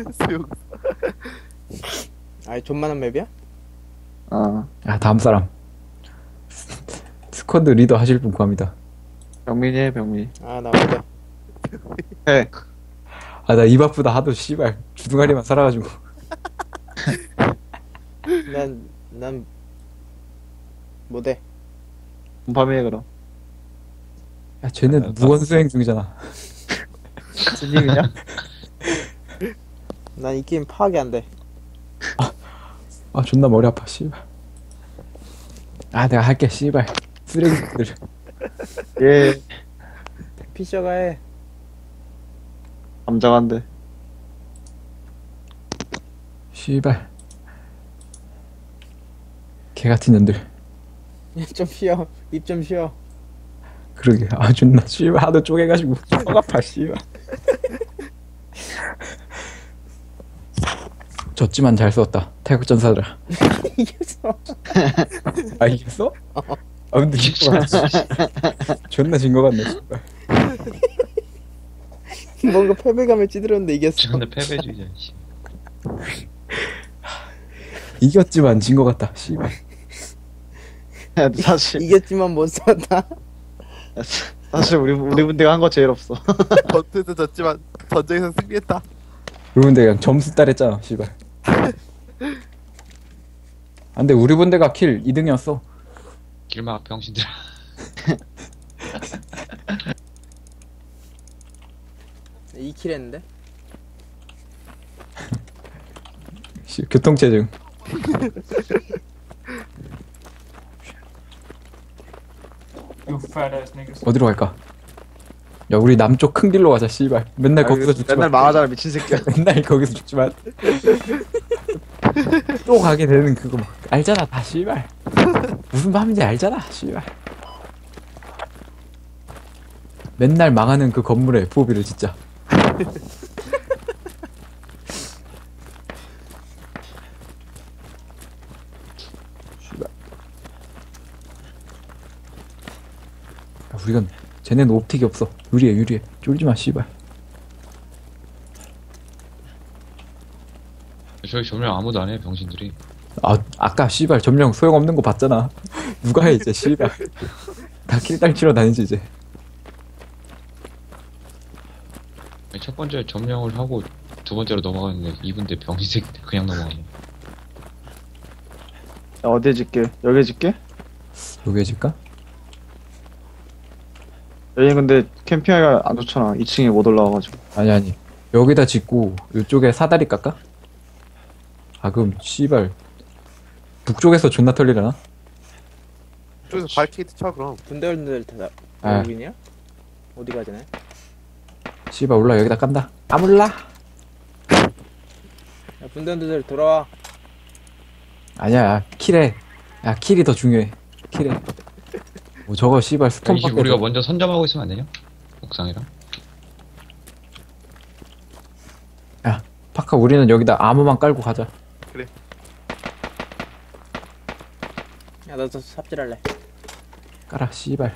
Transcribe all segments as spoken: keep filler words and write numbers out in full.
수용. 아이 존만한 맵이야? 어. 야 다음 사람 스쿼드 리더 하실 분 구합니다. 병민이 해, 병민이. 아 나 못해. 해. 아 나 입 아프다 하도 씨발 주둥아리만 살아가지고. 난 난 못해. 밤에 해, 그럼. 야 쟤는 무건수행 중이잖아. 진님이냐? 난 이 게임 파악이 안 돼. 아 존나 머리 아파 씨발. 아 내가 할게 씨발 쓰레기들. 예. 피셔가 해. 감정한데. 씨발 개같은 년들. 좀 쉬어. 입 좀 쉬어. 그러게 아 존나 씨발 하도 쪼개가지고 속 아파 씨발. 졌지만 잘 썼다 태극전사들아. 이겼어. 아 이겼어? 아 근데 진거 같아. 존나 진 거 같네 씨발. 뭔가 패배감을 찌들었는데 이겼어. 근데 패배주의자. 씨. 이겼지만 진 거 같다 씨발. 야, 사실, 이겼지만 못 썼다. 사실 우리, 우리 분대가 한 거 제일 없어. 버트도 졌지만 전쟁에서 승리했다. 그런데 그냥 점수 따랬잖아 씨발. 안돼 우리 분대가 킬 이 등이었어. 길막 병신들. 이 킬 했는데? 씨, 교통체증. You fat ass niggas. 어디로 갈까? 야 우리 남쪽 큰 길로 가자 씨발. 맨날 거기서 죽지만. 맨날 망하잖아, 미친 새끼야. 맨날 거기서 죽지만. 또 가게 되는 그거 막 알잖아 다 씨발. 무슨 밤인지 알잖아 씨발. 맨날 망하는 그 건물에 에프오비를 진짜. 씨발. 야, 우리가 쟤네는 옵틱이 없어. 유리해 유리해. 쫄지마 씨발. 저기 조명 아무도 안 해, 병신들이. 아 아까 씨발 점령 소용없는 거 봤잖아. 누가 해 이제 씨발. 다 킬딸 치러 다니지 이제. 첫 번째 점령을 하고 두 번째로 넘어갔는데 이분대 병신 새끼 그냥 넘어가네. 야, 어디에 짓게? 여기에 짓게? 여기 해질까? 여기 근데 캠핑하기가 안 좋잖아. 이 층에 못 올라와가지고. 아니 아니 여기다 짓고 이쪽에 사다리 깎아? 아 그럼 씨발 북쪽에서 존나 털리려나? 저기서 발키트 쳐 그럼. 분들분들 다 아. 여기냐? 어디 가지네? 씨발 올라 여기다 깐다. 아 몰라. 야, 분들분들 돌아와. 아니야 야, 킬해. 야 킬이 더 중요해. 킬해. 뭐 저거 씨발 이게 스톤밖에 우리가 없어. 먼저 선점하고 있으면 안 되냐? 옥상이랑. 야 파카 우리는 여기다 암호만 깔고 가자. 야 너도 삽질할래. 깔아 씨발.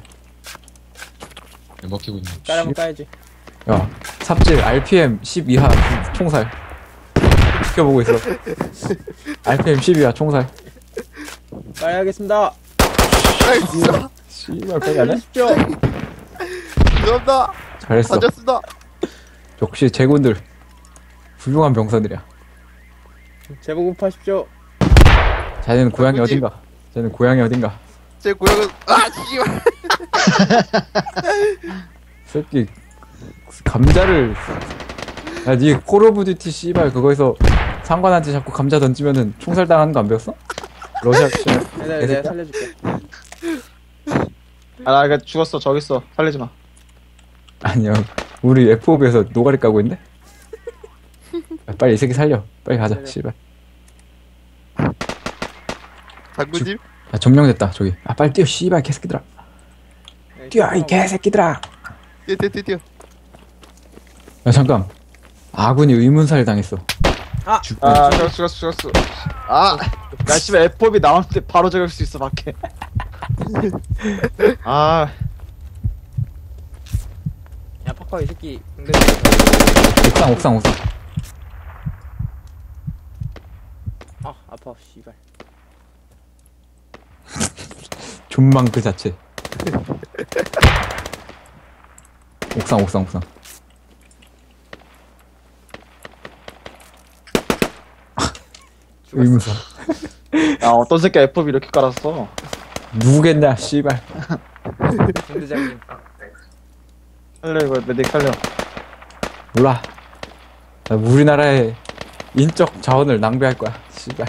먹히고 있네. 까라면 씨. 까야지. 야 삽질 알피엠 십 이하 총살. 지켜보고 있어. 알피엠 십 이하 총살. 까야겠습니다. 아이 진짜. 씨발 빨리 안 해? 십시오. 죄송합니다. 잘했어. 던졌습니다. 역시 제군들 훌륭한 병사들이야. 제보급하십시오. 자네는 고향이 장군님. 어딘가? 자네는 고향이 어딘가? 제 고향은 아 씨발. 새끼 감자를 야니 콜 오브 듀티 씨발 그거에서 상관한테 자꾸 감자 던지면은 총살 당하는 거 안 배웠어? 러시아 씨발 내가, 내가 개새끼야? 살려줄게. 아, 나 이거 죽었어. 저기 있어. 살리지 마. 아니야 우리 에프오비에서 노가리 까고 있네? 야, 빨리 이 새끼 살려 빨리 가자 그래. 씨발. 장군님. 야 점령됐다 저기. 아 빨리 뛰어 씨발 개새끼들아. 네, 뛰어 이 개새끼들아. 뛰어 뛰어 뛰어 뛰어. 야 잠깐 아군이 의문사를 당했어. 아! 죽- 아, 죽었어, 죽었어, 죽었어. 아! 야, 씨발, 에프오비 나오는데 바로 저길 수 있어, 밖에. 아, 야 파파 이 새끼. 근데 옥상 옥상 옥상. 존망 그 자체. 옥상 옥상 옥상. 의무사. 야 어떤 새끼 에프오비 이렇게 깔았어. 누구겠냐 씨발. 중대장님. 살려 이거 메딕 살려. 몰라. 나 우리나라의 인적 자원을 낭비할 거야 씨발.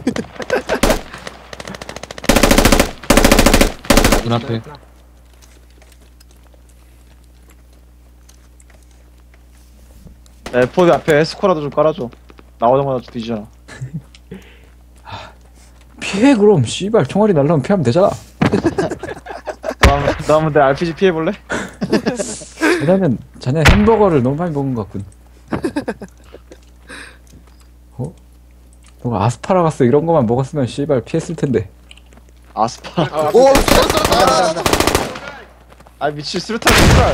문 앞에. 에프오비 앞에 에스코라도 좀 깔아줘. 나오자마자 뒤지잖아. 피해 그럼 씨발 총알이 날라오면 피하면 되잖아. 다음, 다음은 내 알피지 피해볼래? 왜냐면 자네 햄버거를 너무 많이 먹은 것 같군. 어? 너가 아스파라거스 이런 거만 먹었으면 씨발 피했을 텐데. 아스파. 아, 오 쏘쏘. 아 미친 수류탄 씨발.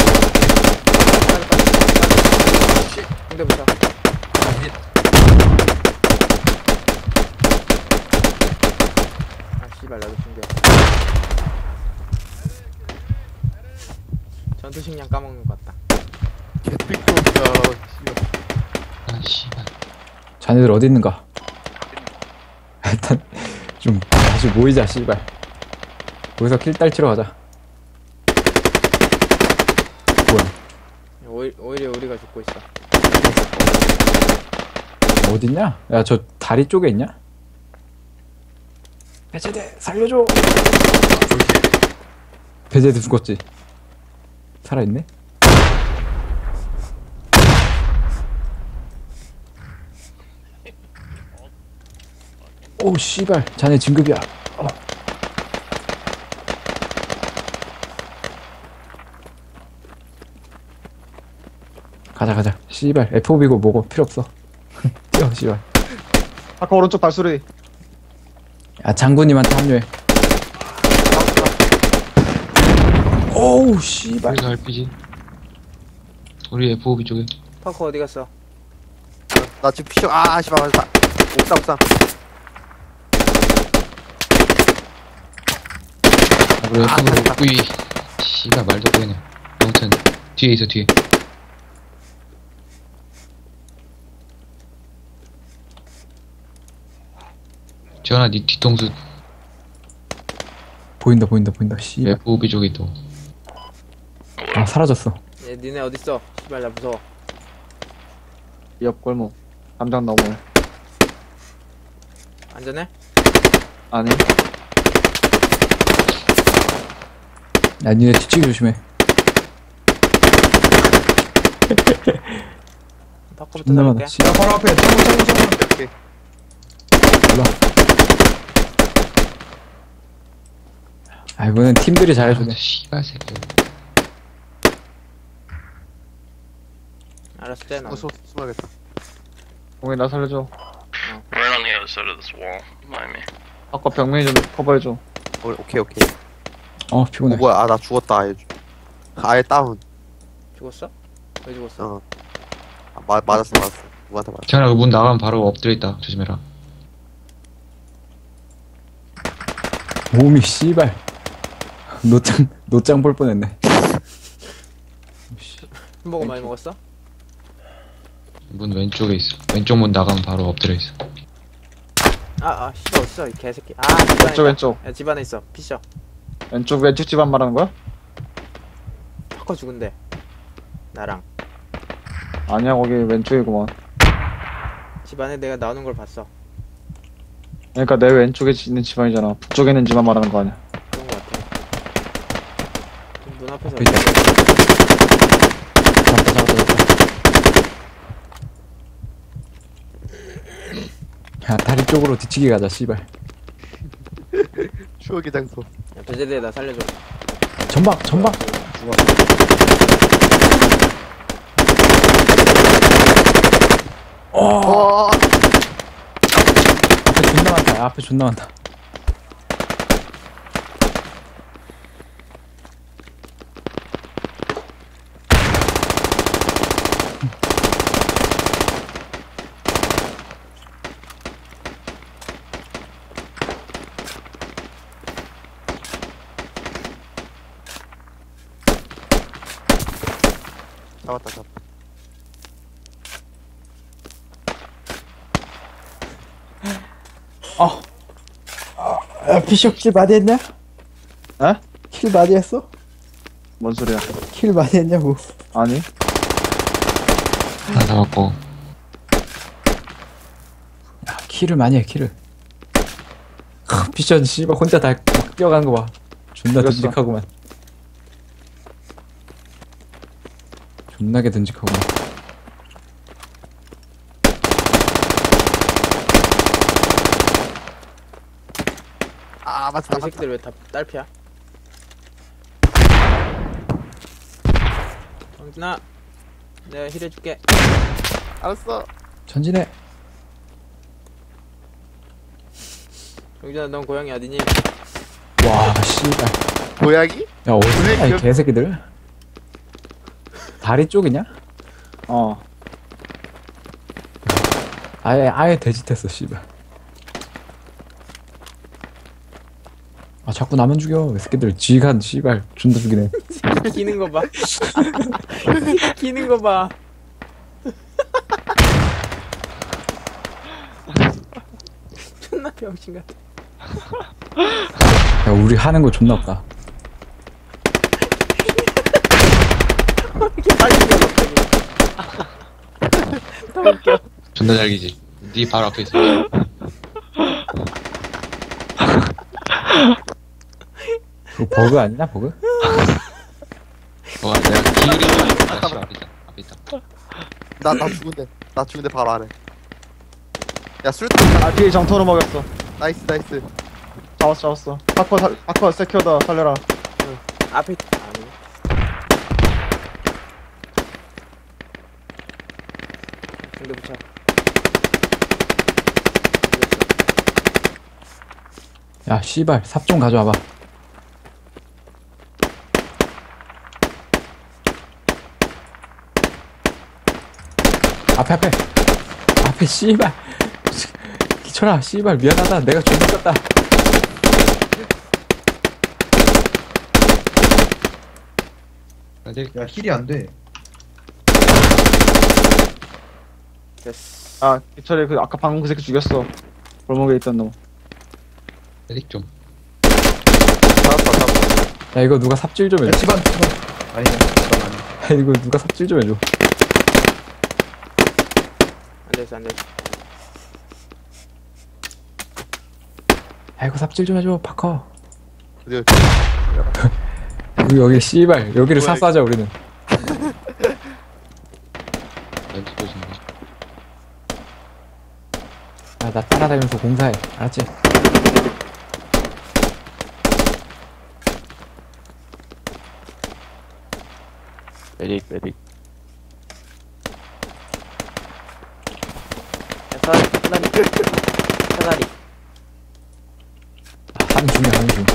중대부터. 아 씨발 나도 중대. 전투 식량 까먹는 것 같다. 개삐꾸 없다. 아 씨발. 자네들 어디 있는가? 일단 좀 다시 모이자 씨발. 거기서 킬딸 치러 가자. 뭐야? 오히, 오히려 우리가 죽고 있어. 어딨냐? 야 저 다리 쪽에 있냐? 배제대 살려줘. 배제대 죽었지. 살아있네? 오 씨발 자네 진급이야. 어. 가자 가자 씨발 에프오비고 뭐고 필요 없어. 뛰어 씨발. 아까 오른쪽 발소리. 야 장군님한테 합류해. 오우 씨발. 우리가 알피지. 우리 에프오비 쪽에. 파커 어디 갔어? 나 지금 피셔. 아 씨발 맞다. 옥상 옥상. 우리 아, 에프오비. 우이. 씨발 말도 되네. 아무튼 뒤에 있어 뒤에. 지현아 니 뒤통수 보인다 보인다 보인다 씨발. 에프오비 쪽에 또. 아 사라졌어. 얘 니네 어딨어? 씨발 나 무서워. 옆 골목. 담장 너머에. 안전해? 아니. 야 니네 뒤치기 조심해. 파커부터 존나 많아 살릴게. 씨발. 바로 앞에 창문 창문 창문. 오케이. 아 이거는 팀들이 잘해주네. 아, 씨발 새끼. 알았어 떼나. 어, 숨 숨어야겠다. 공이 나 살려줘. Right on the other side of this wall. Mind me. 아까 벽면이 좀 커버해줘. 어, 오케이 오케이. 어 어 피곤해. 뭐야? 아 나 죽었다. 아예. 아예 다운. 죽었어? 왜 죽었어? 어. 아, 마, 맞았어 맞았어. 누구한테 맞았어? 지현아 문 나가면 바로 엎드려 있다. 조심해라. 몸이 씨발. 노짱 노짱 볼 뻔했네. 햄버거 많이 먹었어? 문 왼쪽에 있어. 왼쪽 문 나가면 바로 엎드려 있어. 아아 씨발 어딨어 이 개새끼. 아 집안에 왼쪽 있다. 왼쪽. 야 집안에 있어. 피셔. 왼쪽 왼쪽 집안 말하는 거야? 파커 죽은데. 나랑. 아니야 거기 왼쪽이구만. 집안에 내가 나오는 걸 봤어. 그러니까 내 왼쪽에 있는 집안이잖아. 북쪽에 있는 집안 말하는 거 아니야. 그런 거 같아. 문 앞에서. 있다. 잡다 잡다 잡다. 야 다리 쪽으로 뒤치기 가자 씨발. 추억의 장소. 야 배제대 나 살려줘. 전방 전방. 어. 어. 앞에 존나 많다. 야, 앞에 존나 많다. 잡았다 잡았다. 어. 아, 피쇼 킬 많이 했냐? 에? 킬 많이 했어? 뭔 소리야? 킬 많이 했냐고. 아니. 다 잡았고. 야, 킬을 많이 해, 킬을. 피션 씨발 혼자 다 막 뛰어가는 거 봐. 존나 그랬어. 듬직하구만. 존나게 듬직하구만. 아 맞다 이 맞다. 새끼들 왜 다 딸피야? 정진아, 내가 힐해줄게. 알았어. 전진해. 정진아, 넌 고향이 어디니? 와, 씨발. 고양이? 야, 어디야, 이 그- 개새끼들? 다리 쪽이냐? 어. 아예, 아예 돼지됐어, 씨발. 아, 자꾸 나만 죽여. 이 새끼들 지간, 씨발. 존나 죽이네. 기는 거 봐. 기는 거 봐. 존나 병신 같아. 야, 우리 하는 거 존나 없다. 이렇게 빨리 죽여, 갑자기. 더 웃겨. 존나 잘기지. 네 바로 앞에 있어. 그거 버그 아니냐, 버그? 와, 내가 기울이면 다시 앞에 있다. 앞에 있다. 나 나 죽은데. 나 죽은데 바로 아래. 야 수류탄. 아, 뒤에 정토로 먹였어. 나이스 나이스. 잡았어, 잡았어. 파커, 살, 파커, 세큐어다, 살려라. 앞에 있- 아니. 근데 붙여. 야, 씨발. 삽 좀 가져와봐. 앞에, 앞에. 앞에, 씨발. 기철아, 씨발. 미안하다. 내가 존나 꼈다. 아직 야 힐이 안 돼. 됐어. 아, 기철이 그, 아까 방금 그 새끼 죽였어. 골목에 있던 놈. 아직 좀. 잡았다 잡았다. 야, 이거 누가 삽질 좀 야 해줘. 집안 집안. 아니야 집안 아니야. 야, 이거 누가 삽질 좀 해줘. 안 됐어, 안 됐어. 야, 이거 삽질 좀 해줘, 파커. 어디 어디. 여기, 여기, 씨발. 여기를 뭐야, 사수하자, 우리는. 렌즈 보시는 거. 야, 나 따라다니면서 공사해. 알았지? 메딕, 메딕. 야, 사다리, 사다리. 사다리. 한 중이야, 한 중.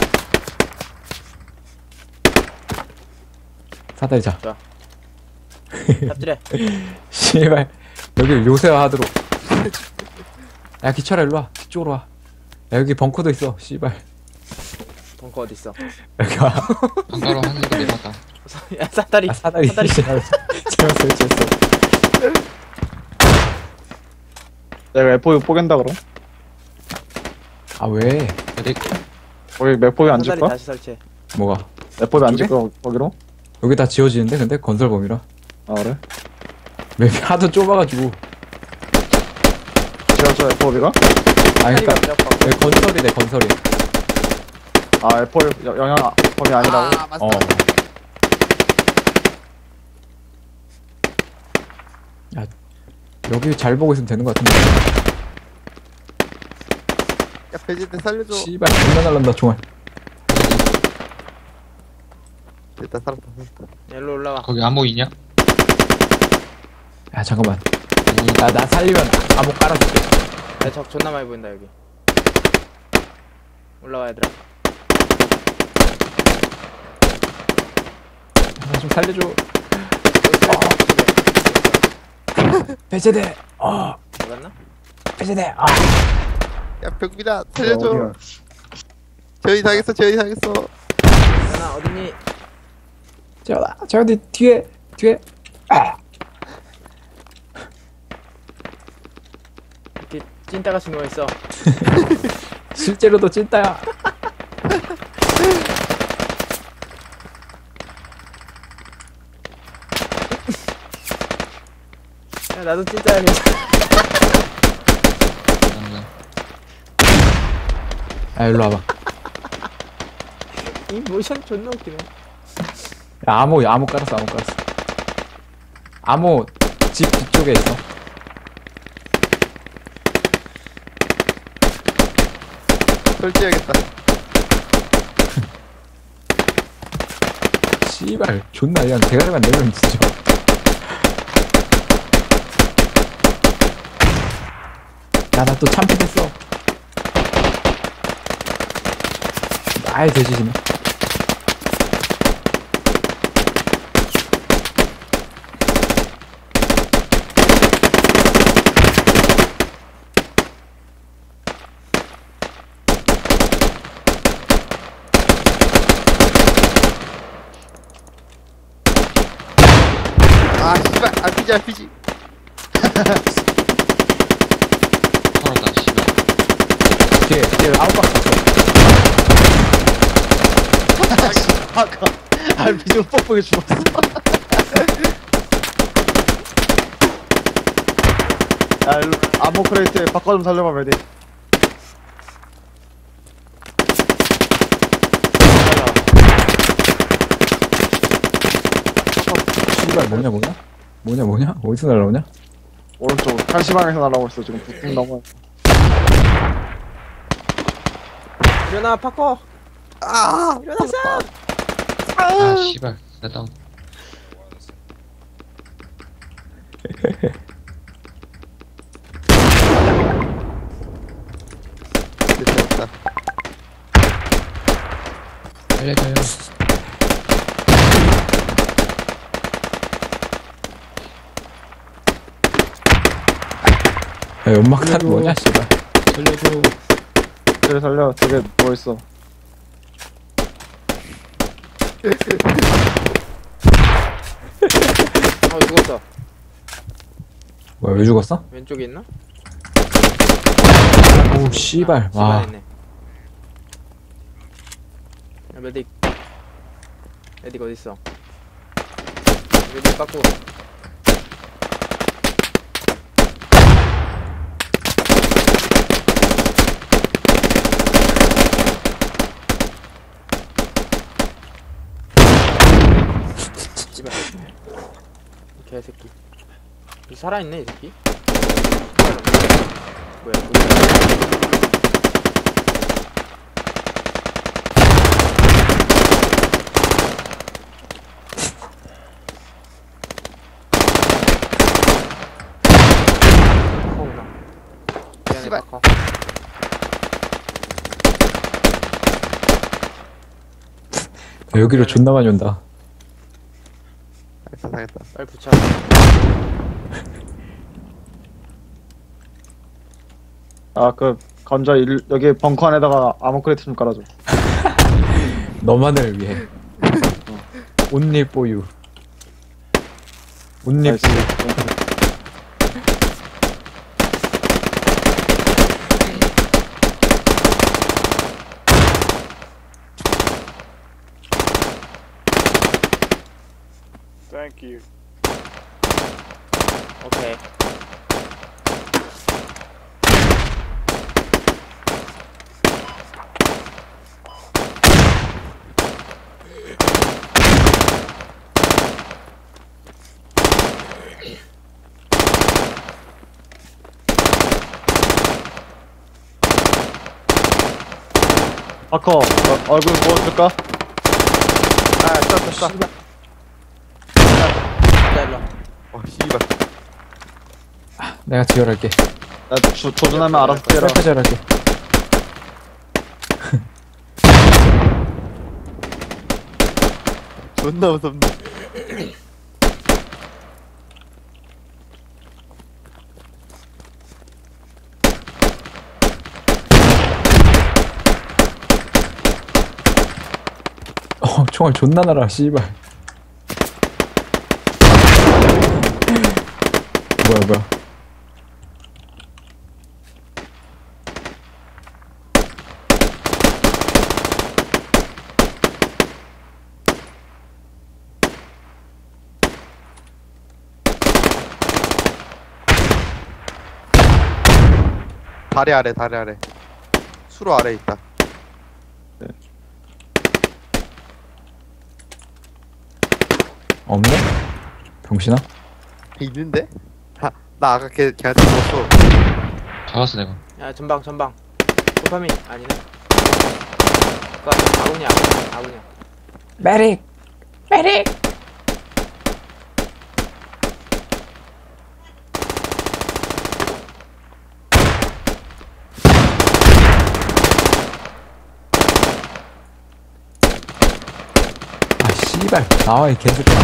사다리 자. 잡질해. 씨발. 여기 요새화 하도록. 야, 기철아, 일로 와. 뒤쪽으로 와. 야, 여기 벙커도 있어, 씨발. 벙커 어딨어? 여기 와. 한가로 한 새끼 내봤다. 야, 사다리. 아, 사다리. 사다리. 잘못 설치했어. 내가 에프오비 뽀갠다, 그럼? 아, 왜? 아직 거기 맥포비 안 사다리 줄까? 다시 설치해. 뭐가? 에프오비 안 이쪽에? 줄까, 거기로? 여기 다 지워지는데, 근데? 건설범이라. 아, 그래? 맵이 하도 좁아가지고. 지어줘, 에프오비가? 아, 사다리가 그니까. 무조건. 여기 건설이네, 건설이. 아, 에프오비 여- 영향 범위 아니라고? 아 맞다. 어. 야, 여기 잘 보고 있으면 되는 것 같은데. 야 배제대 살려줘. 씨발, 존나 날란다, 총알. 일단 살았다 살았다. 일로 올라와. 거기 암호 있냐? 야, 잠깐만. 야, 나 살리면 암호 깔아줄게. 야, 적 존나 많이 보인다, 여기. 올라와, 얘들아. 나 좀 살려줘. 여기 배제대. 어, 들어갔나? 배제대. 아. 야 병민아 살려줘. 어디야? 저희 당했어 저희 당했어. 연아, 어딨니? 재현아, 재현이 뒤에, 뒤에. 이렇게 찐따가 친구가 있어. 실제로도 찐따야. 야, 나도 찐따야. 아 일로 와봐. 이 모션 존나 웃기네. 야, 암호 암호 깔았어 암호 깔았어. 암호 집 뒤쪽에 있어. 설치해야겠다. 씨발 존나 그냥 대가리만 내면 진짜. 야 나 또 참패됐어. 아예 돼지시네. 아 씨발 알피지 알피지. 털었다 씨발. 뒤에 뒤에 아웃박스 있어. 아까 알피지로 뻑뻑이 죽었어. 야, 일로 암호 크레이트에 바꿔 좀 살려봐, 메디. 씨발 뭐냐 뭐냐? 뭐냐 뭐냐? 어디서 날라오냐? 오른쪽 한시방에서 날아오고 있어. 지금 북풍 넘어. 일어나, 파커. 아 일어났어. 아 씨발 나 다운. 됐다. 살려줘요. 야 연막탄 뭐냐 씨발. 살려줘. 그래, 살려. 저게 뭐 있어. 어, 죽었어. 뭐야 왜 죽었어? 왼쪽에 있나? 오 씨발 와. 있네. 야, 메딕. 메딕 어딨어? 메딕 빠꾸. 씨발. 이 개새끼. 이 살아있네, 이 새끼. 뭐야, 뭐야. 커구나. 미안해, 씨발. 커. 야, 여기로 존나 많이 온다. 당했다 당했다. 빨리 붙여. 아, 그, 감자 일, 여기 벙커 안에다가 암호 크레이트 좀 깔아줘. 너만을 위해. Only for you. Only 나이스. for you. Thank you. 오케이. 아커, 어, 얼굴 보여줄까? 아 쐈다 쐈다. 자, 일로 와. 어 씨발. 내가 지혈할게. 나 조, 조준하면 알아서 때려. 셀카 지혈할게. 존나 무섭네. 어 총알 존나 날아 씨발. 뭐야 뭐야. 다리 아래 다리 아래 수로 아래 있다. 없네? 병신아? 있는데? 하, 나 아까 걔, 걔한테 죽었어. 잡았어 내가. 야 전방 전방. 도파민 아니네. 그거 아군이야 아군, 아군이야. 메릭! 메릭! 아 씨발 나와 이 개새끼야.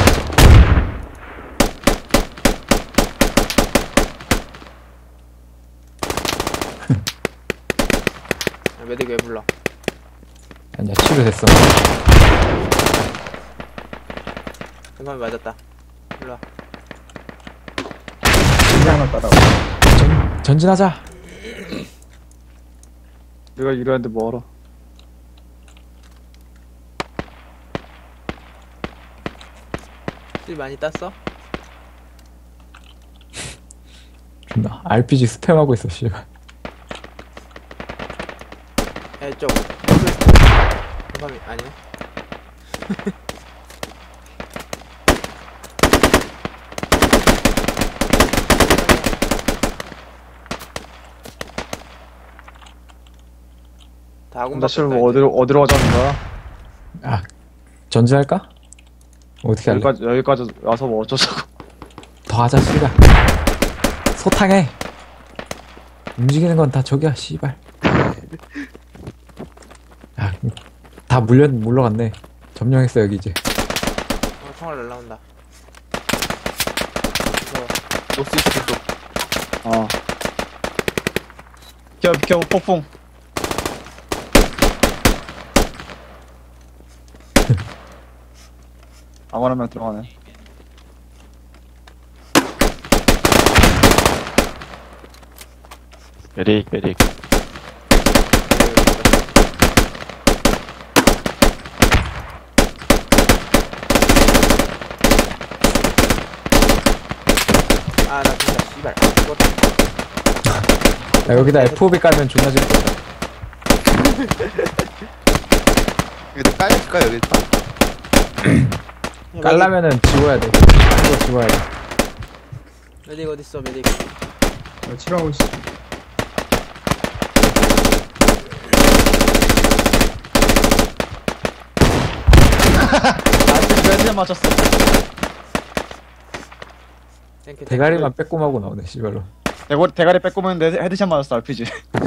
야, 메딕 왜 불러? 아니야 치료됐어. 전파민 맞았다. 불러. 하나 따라와. 전, 전진하자. 내가 이러는데 뭐하러. 실 많이 땄어? 존나 알피지 스팸하고 있어 씨발. 야 이쪽. 도파민 아니네. 다 아군 나 지금 바꿨다, 이제. 어디로, 어디로 가자는 거야? 아 전진할까? 어떻게 할래? 여기까지, 여기까지 와서 뭐 어쩌자고. 더 하자 씨발. 소탕해. 움직이는 건 다 저기야 씨발. 야, 다 물려 물러갔네. 점령했어 여기 이제. 어, 총알 날라온다. 무서워. 노스이스트 쪽. 어. 비켜, 비켜, 폭풍. 아무나 명 들어가네. 메릭 메릭. 아, 나 진짜 씨발. 죽었다. 야, 여기다 에프오비 깔면 존나 재밌겠다. 여기다 깔릴까 여기다? 깔라면은 지워야 돼. 이거 지워야 돼. 메딕 어딨어, 메딕. 나 치료하고 있어. 아, 지금 몇 맞췄어. 땡큐, 대가리만 빼꼼하고 나오네 씨발로. 대가리, 대가리 빼꼼했는데 헤드샷 맞았어, 알피지.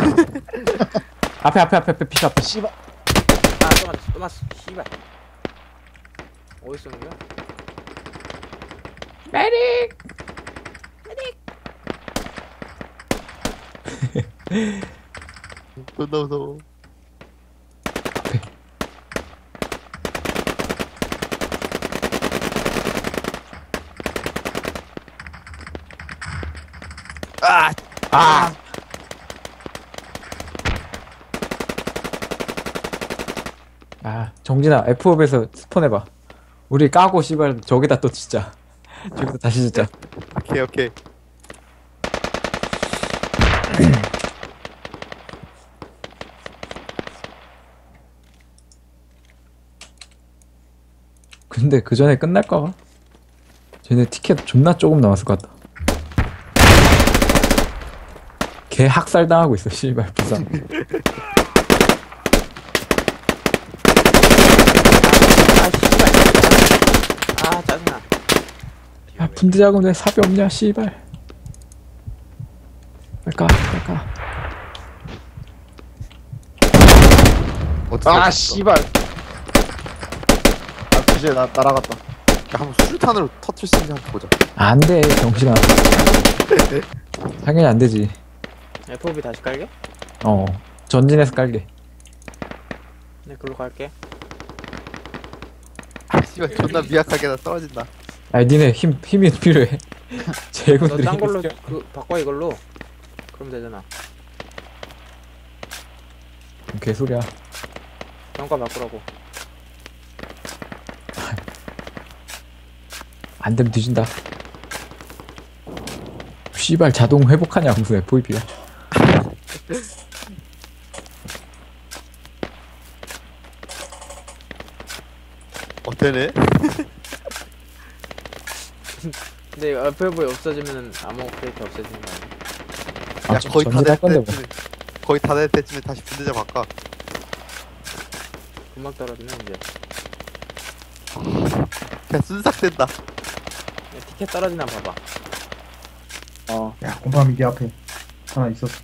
앞에 앞에 앞에 앞에 피셔 앞에. 씨발. 아, 또 맞았어, 또 맞았어. 씨발. 어딨어, 그냥? 메릭! 존나 무서워. 아! 아! 아 정진아 에프오비에서 스폰해봐. 우리 까고 씨발 저기다 또 진짜. 저기다 다시 진짜. 오케이 오케이. 근데 그 전에 끝날까? 쟤네 티켓 존나 조금 남았을 것 같다. 개 학살 당하고 있어 씨발 부산. 아, 씨발. 아, 짜증나. 야 분대 자금 왜 삽이 없냐 씨발. 빨까 빨까. 어떻게 아, 했어? 씨발. 알피지, 나, 날아갔다. 야, 한번 수류탄으로 터트릴 수 있는지 한번 보자. 안돼 정신아. 당연히 안 되지. 에프오비 다시 깔게? 어 전진해서 깔게. 네, 글로 갈게. 아 씨발 존나 미약하게 나 떨어진다. 아 니네 힘 힘이 필요해. 제군들이 너딴 걸로 그 바꿔 이걸로. 그럼 되잖아. 개소리야. 평가 바꾸라고. 안 되면 뒤진다. 씨발 자동 회복하냐 무슨 에프오이피야. 어때네? 근데 에프오브이 없어지면은 암호 크레이트 없어지는 거 아니야? 아, 야 저- 거의 다 전부 될 할 건데 뭐. 때쯤에 거의 다 될 때쯤에 다시 분대자 바꿔. 금방 떨어지네 이제. 그냥 순삭된다. 야, 티켓 떨어지나 봐봐. 어. 야, 곰팡이 네 앞에 하나 있었어.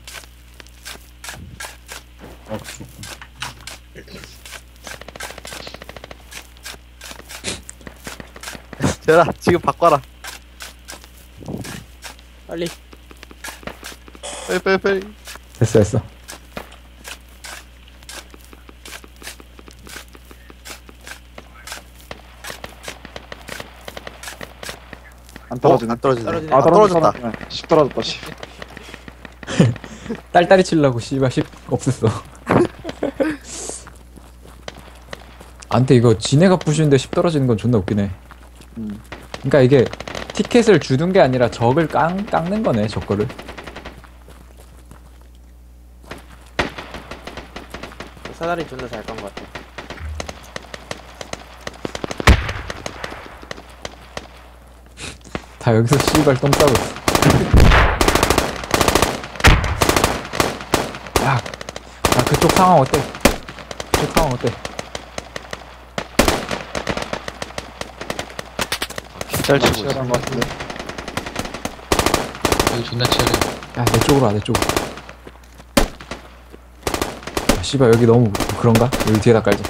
어, 죽었구나. 제라 지금 바꿔라. 빨리. 빨리 빨리 빨리. 됐어 됐어. 안 떨어지네. 안 떨어지네. 떨어지네. 아, 떨어졌다. 떨어졌다. 십 떨어졌다, 십. 딸딸이 치려고 씨발 십 없앴어. 안돼 이거 지네가 부시는데 십 떨어지는 건 존나 웃기네. 음. 그러니까 이게 티켓을 주는 게 아니라 적을 깡, 깎는 거네 적 거를. 사다리 존나 잘 깐 것 같아. 다 여기서 씨발 똥 싸고 있어. 야, 야 그쪽 상황 어때? 그쪽 상황 어때? 기다리고 치열한 있어. 것 같은데. 여기 존나 치열해. 야 내 쪽으로 와 내 쪽으로. 아, 씨발 여기 너무 그런가? 여기 뒤에다 깔자.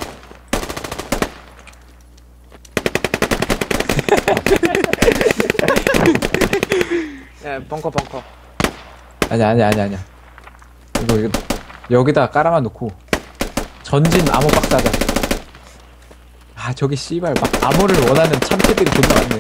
야, 벙커 벙커. 아니야 아니야 아니야 아니야. 이거 이거 여기다 깔아만 놓고 전진 암호 박스 하자. 아 저기 씨발 막 암호를 원하는 참새들이 존나 많네.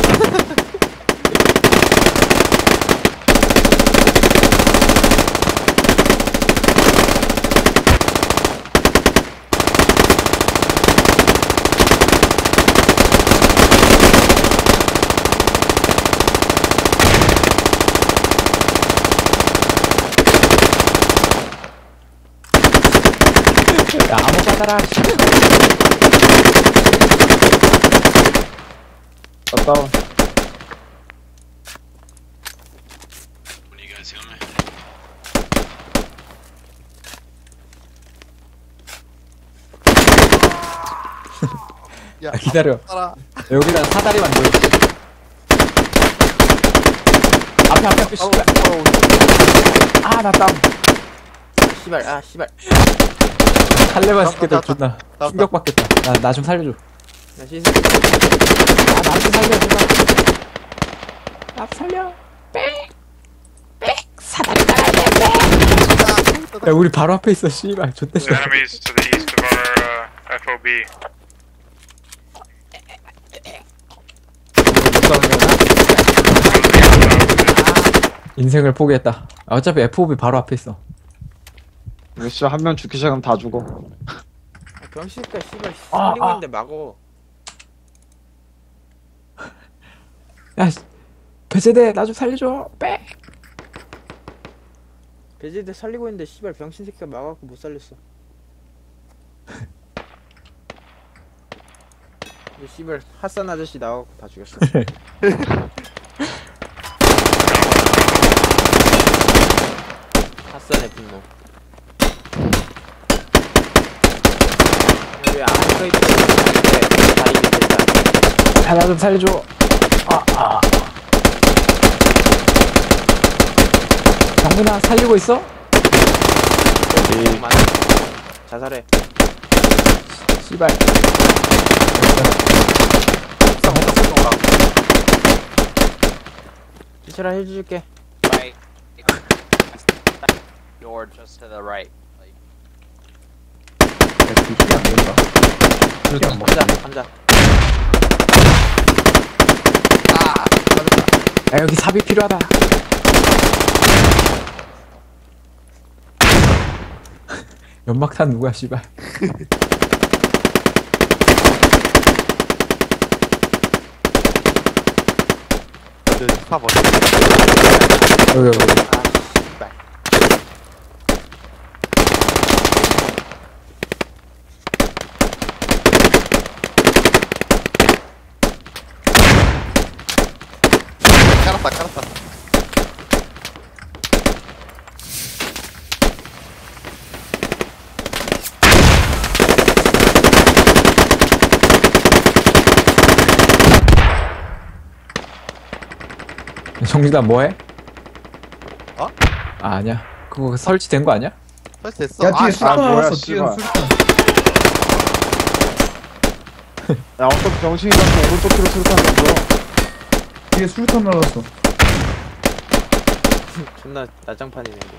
야 암호 받아라. 갔다 와. When you guys heal me? 야 야, 기다려. 따라. 여기다 사다리만 넣어. 앞에 앞에 앞에 씨발. 아나 다운. 씨발, 아 씨발. 할래만 나왔다, 스케들 나왔다. 존나 나왔다. 충격받겠다. 나 나 좀 살려줘. 야, 시스. 아 나 좀 살려 제발. 나 살려. 야 우리 바로 앞에 있어 씨발 좋대 The enemies to the east of our uh, F O B. 인생을 포기했다. 아, 어차피 에프오비 바로 앞에 있어. 이거 씨발 한 명 죽기 시작하면 다 죽어. 병신가 씨발 아, 살리고 아. 있는데 막어. 야 씨, 배제대 나 좀 살려줘. 빽. 배제대 살리고 있는데 씨발 병신 새끼가 막아갖고 못 살렸어. 근데 씨발 핫산 아저씨 나와갖고 다 죽였어. 핫산의 분노. 여기 안에 서있던 다리 밑에 있다. 야 나 좀 살려줘. 아 아. 정근아 살리고 있어? 그만. 자살해. 씨발. 기철아 해줄게. Right. You're just to the right. Like, 야, 그 힘이 안 된다. 감자, 감자. 야 여기 삽이 필요하다. 연막탄 누구야 씨발. 네, 사 번. 여기 여기. 깔았다, 깔았다. 정진아 뭐해? 어? 아 아니야. 그거 설치된 거 아니야? 설치됐어. 야, 뒤에 아, 수류탄 아, 뭐야, 나왔어. 뒤에 씨발. 수류탄. 야 어떤 병신이 자꾸 오른쪽 뒤로 수류탄 던져. 뒤에 수류탄 날았어. 존나 난장판이네 이게.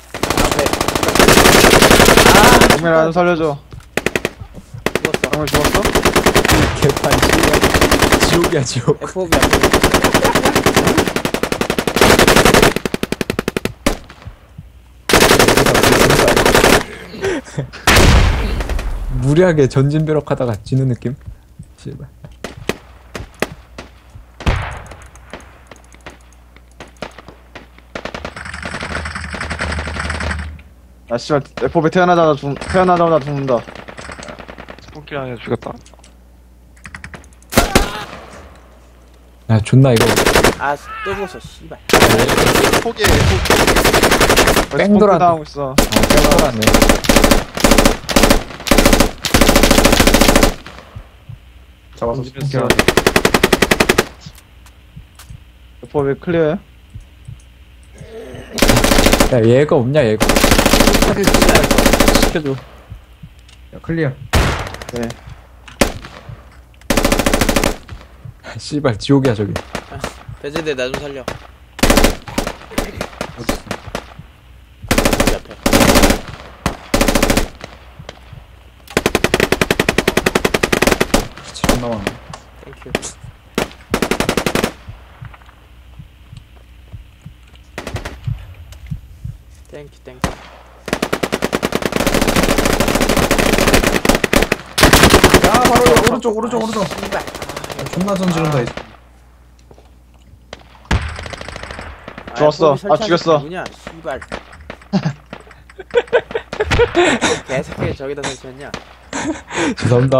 정면 안 살려줘. 죽었어. 정면 죽었어? 개판 씨발. 지옥이야 지옥. 에프오비 앞에. 무리하게 전진벼락 하다가 지는 느낌? 씨발. 야 씨발 에프오비 태어나자마자 죽 태어나자마자 죽는다. 스포키 안에 죽였다. 야 존나 이거 아, 또 죽었어, 씨발. 포기해, 포기. 뺑 돌았네. 당하고 있어. 아 뺑돌았네. 잡아서 됐어. 포기하라. 에프오비 클리어해? 야 얘가 없냐 얘가. 시켜줘. 야, 클리어. 네. 씨발 지옥이야 저기. 배제대 나 좀 살려. 여기 앞에. 존나 많네. 땡큐. 땡큐 땡큐. 야, 바로 여기 오른쪽, 오른쪽, 오른쪽. 씨발. 야, 존나 전지른다, 이제. 죽었어. 아, 죽였어. 뭐냐, 씨발. 개새끼 저기다 설치했냐? 죄송합니다.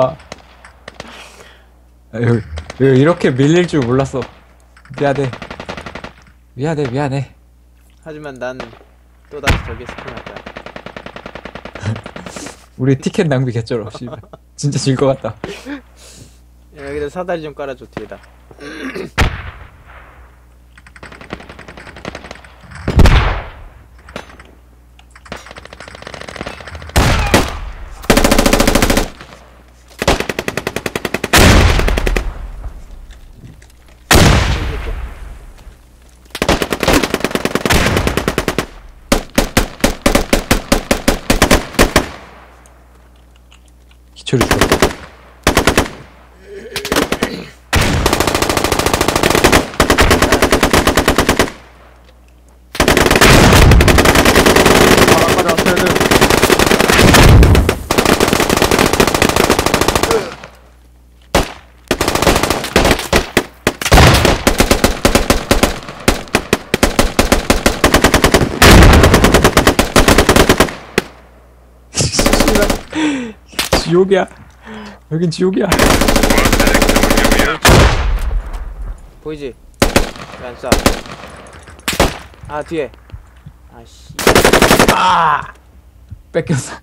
아, 여기, 여기 이렇게 밀릴 줄 몰랐어. 미안해. 미안해 미안해. 하지만 난 또다시 저기에 스폰할 거야. 우리 티켓 낭비 개쩔어. 씨발. 진짜 질 것 같다. 야, 여기다 사다리 좀 깔아줘 뒤에다. 기초를 줘. 바람까지 왔어야 돼. 지옥이야. 여긴 지옥이야. 보이지? 왜 안 쏴? 아 뒤에. 아씨. 뺏겼어.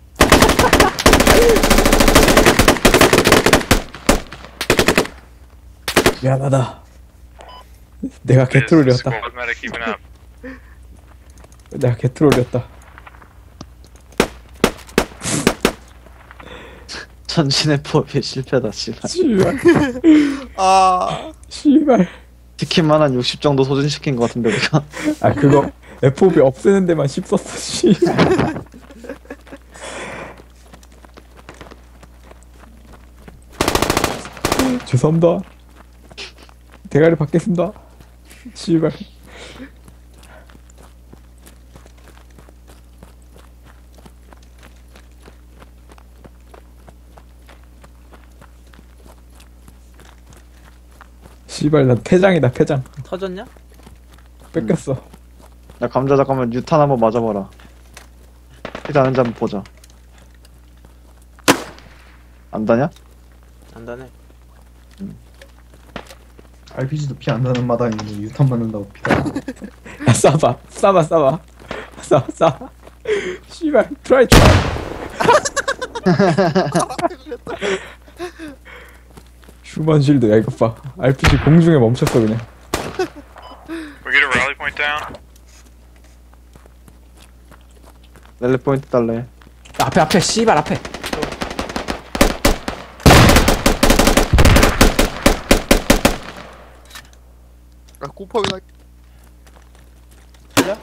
미안하다. 내가 개트롤이었다. Squad medic keeping up. 내가 개트롤이었다. 전신 에프오비 실패다 씨발. 씨발. 아, 씨발. 치킨만 한 육십 정도 소진시킨 것 같은데 우리가. 아 그거 에프오비 없애는 데만 십 썼어. 씨. 죄송합니다. 대가리 받겠습니다. 씨발. 씨발 나 폐장이다 폐장. 터졌냐? 뺏겼어. 야 감자 잠깐만 유탄 한번 맞아봐라. 피다는지 한번 보자. 안 다냐? 안다네. 알피지도 피 안 나는 마당에 있는데 유탄 맞는다고 피다. 야, 쏴봐 쏴봐 쏴봐 쏴 쏴. 씨발 트라이 트라이. 휴먼 실드 야 이거 봐. 알피지 공중에 멈췄어 그냥. We get a rally point down. 랠리 포인트 달래. 앞에 앞에 씨발 앞에. 아 곰팡이 나. 틀려?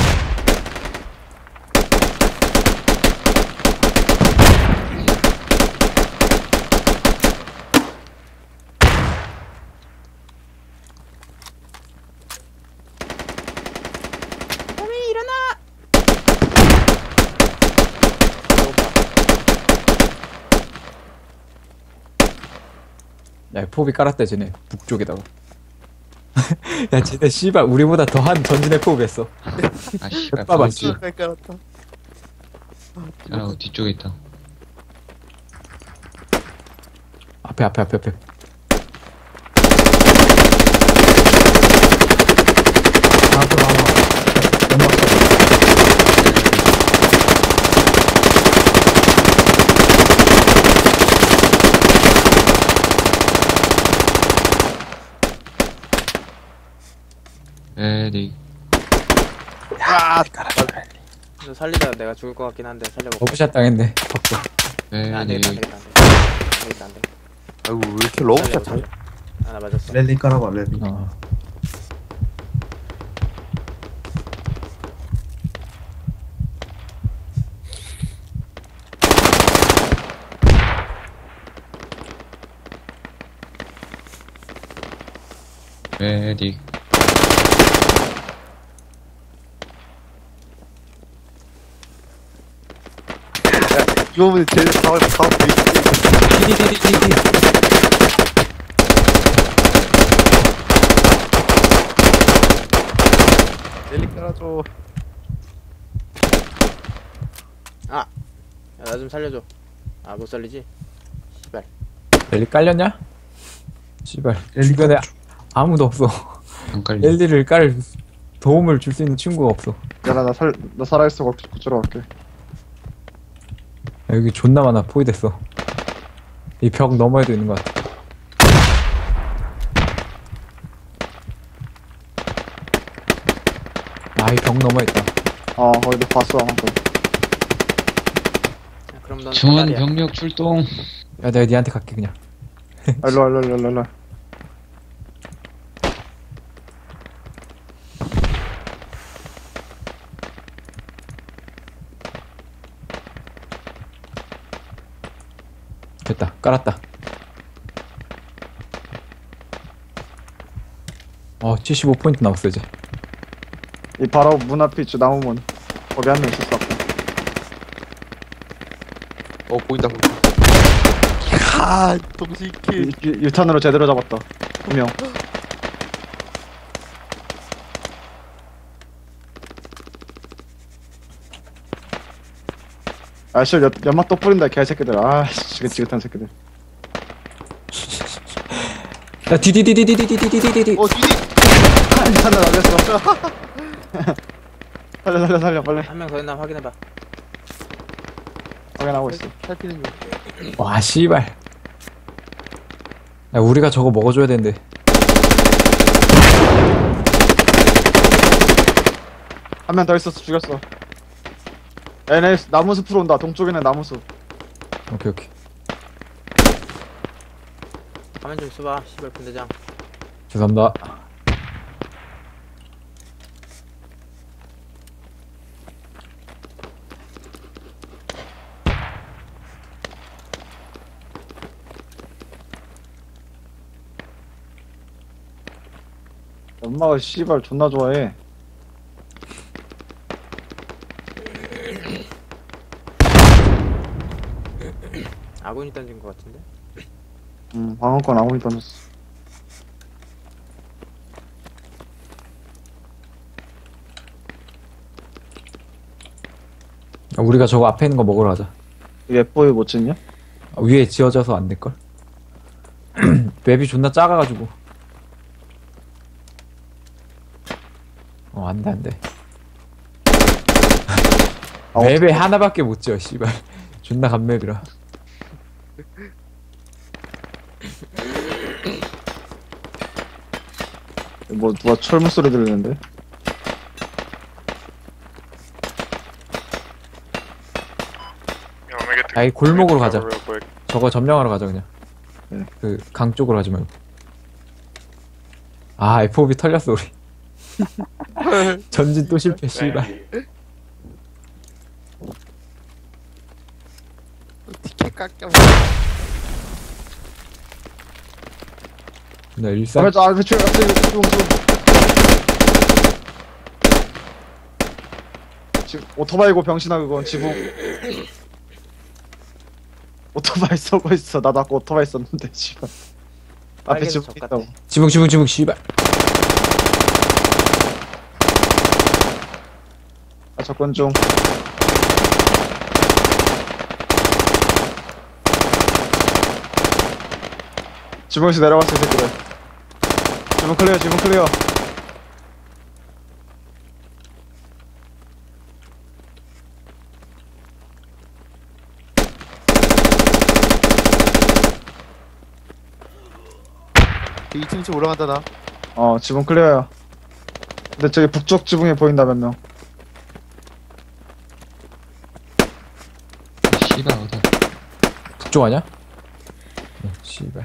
야 포비 깔았대 쟤네 북쪽에다가. 야 쟤네 씨발 우리보다 더한 전진의 포비했어. 아 씨발 봐봐, 방금 씨. 깔 깔았다. 아 뒤쪽에 있다. 앞에 앞에 앞에 앞에. 나도 나와. 연막 쳐. 에디. 아 너 살리다가 내가 죽을 것 같긴 한데 살려볼게. 러브샷 당했네. 밖에. 아, 안 되겠다, 안 에디. 되겠다, 안 되겠다. 안 되겠다, 안 되겠다. 아이고 왜 이렇게 러브샷 살려, 잘. 살려. 아, 나 맞았어. 랠리 깔아봐 랠리. 어. 에디. 이거는 제일 다음 다음 베이스. 디디디디디디. 랠리 깔아줘. 야, 나 좀 살려줘. 아, 못 살리지? 씨발. 랠리 깔렸냐? 씨발 랠리 주변에 깔아줘. 아무도 없어. 안 깔려. 랠리를 깔 도움을 줄 수 있는 친구가 없어. 야나 나살 나 살아있어. 구조로 갈게. 야, 여기 존나 많아 포위됐어. 이 벽 너머에도 있는 것 같아. 아 이 벽 너머에 있다. 어 거기도 봤어 방금. 야, 그럼 넌 중원 탈날이야. 병력 출동. 야 내가 니한테 갈게 그냥. 아, 일로와 일로와 일로와 일로와. 됐다 깔았다. 어 칠십오 포인트 남았어 이제. 이 바로 문 앞에 있죠 나무문. 거기 한 명 있었어. 아까. 어 보인다 보인다. 아 동시 킬. 유, 유, 유탄으로 제대로 잡았다. 두 명. 아씨 연막 또 뿌린다 개새끼들. 아씨 지긋지긋한 새끼들. 야 디디디디디디디디디디. 어 뒤디. 유탄을 날렸어. 살려 살려 살려 빨리. 한 명 더 있나 확인해봐. 확인하고 있어. 살피는 중. 와 씨발. 야 우리가 저거 먹어줘야 되는데. 한 명 더 있었어 죽였어. 얘네 나무 숲으로 온다. 동쪽에는 나무 숲. 오케이 오케이. 가만 좀 있어봐. 씨발 분대장. 죄송합니다. 엄마가 씨발 존나 좋아해. 아군이 던진 것 같은데? 음, 방금 건 아무리 던졌어. 아, 우리가 저거 앞에 있는 거 먹으러 가자. 이게 에프오이 못 찍냐? 아, 위에 지어져서 안 될걸? 맵이 존나 작아가지고. 어, 안 돼, 안 돼. 아, 맵에 어떡해. 하나밖에 못 지어, 씨발. 존나 간맵이라. 뭐 누가 철문 소리 들리는데? You want me to get the 아이, 골목으로 가자. cover real quick? 저거 점령하러 가자, 그냥. 네. 그, 강 쪽으로 가지 말고. 아, 에프오비 털렸어, 우리. 전진 또 실패, 씨발. 티켓 깎여. 나 일산. 앞에 저 앞에 저 앞에 지금 지금 오토바이고 병신아 그건 지붕. 오토바이 쏘고 있어. 나도 아까 오토바이 썼는데 씨발. 앞에 빨개서 지붕 적 있다고. 같아. 지붕, 지붕, 지붕, 씨발. 아 접근 중. 지붕에서 내려갔어 이 새끼들. 지붕 클리어 지붕 클리어. 이 층 층 올라간다 나. 어 지붕 클리어야. 근데 저기 북쪽 지붕에 보인다 몇 명. 씨발 어디? 북쪽 아냐? 어, 씨발.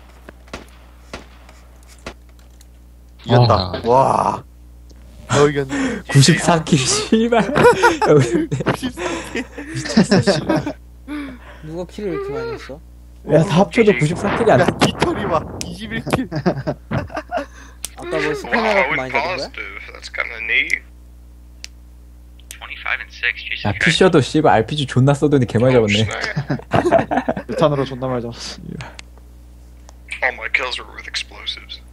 이겼다. 아. 와. 너 이겼네. 구십사 킬, 씨발. 여기 미쳤어, 씨발. 누가 킬을 이렇게 많이 했어? 야, 다 합쳐도 구십사 킬이 안 야, 돼. 깃털이 와. 이십일 킬. 아까 뭐 스패너 Wow, 갖고 with 많이 잡은 거야? positive. That's kind of neat. twenty-five and six. Jesus 야, Christ. 피셔도 씨발 알피지 존나 써더니 개많이 Oh, 잡았네. snap. 유탄으로 존나 많이 잡았어. All my kills were with explosives.